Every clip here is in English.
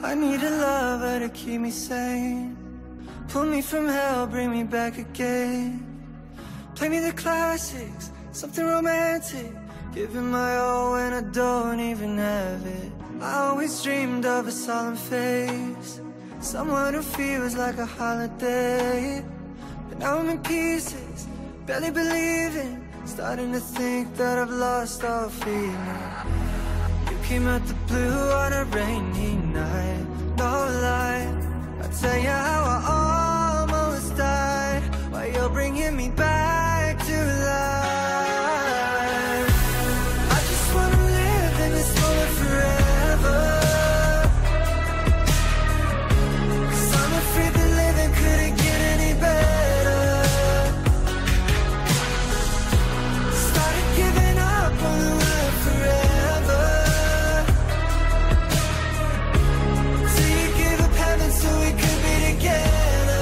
I need a lover to keep me sane. Pull me from hell, bring me back again. Play me the classics, something romantic. Giving my all when I don't even have it. I always dreamed of a solemn face, someone who feels like a holiday. But now I'm in pieces, barely believing, starting to think that I've lost all feeling. You came out the blue on a rainy night, no lie. I'll tell you how I almost died, while you're bringing me back to life. I just wanna live in this moment forever, 'cause I'm afraid that living couldn't get any better. Started giving up on the word forever, till you gave up heaven so we could be together.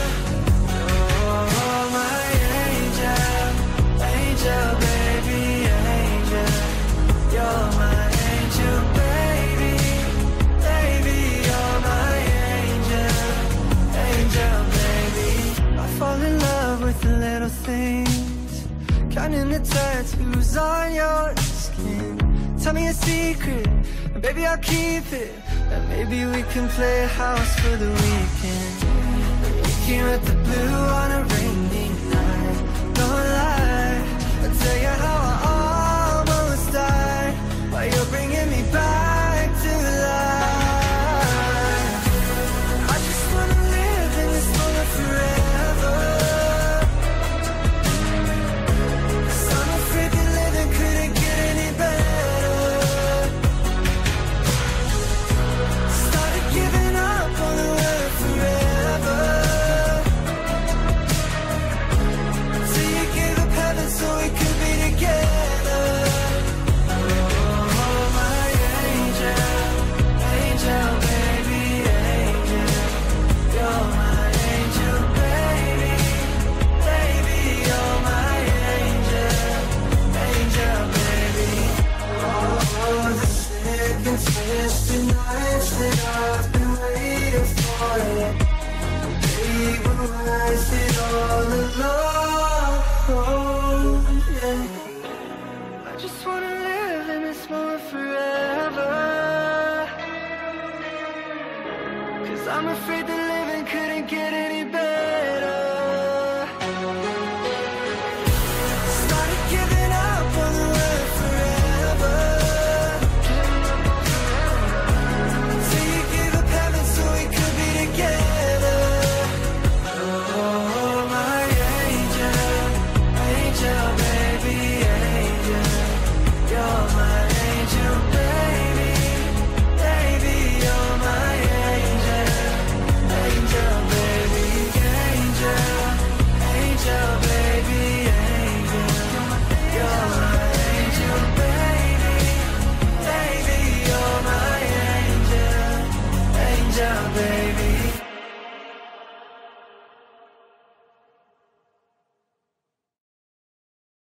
Oh, my angel, angel, baby, angel. You're my angel, baby, baby. You're my angel, angel, baby. I fall in love with the little things, counting the tattoos on your skin. Tell me a secret, and baby I'll keep it. And maybe we can play house for the weekend. We came at the blue on a rainy night, no lie. I'll tell you how I almost died, while you're bringing me back to life. I just wanna live in this moment forever, 'cause I'm afraid that living couldn't get any better. Started giving up on the word forever, till you gave up heaven so we could be together. Oh, my angel, angel, baby, angel. You're my angel, baby, baby. You're my angel, angel, baby. Oh, the sick and twisted nights that I've been waiting for you, they were wasted all alone. Oh, yeah. I just wanna live in this moment forever, 'cause I'm afraid that living couldn't get any better.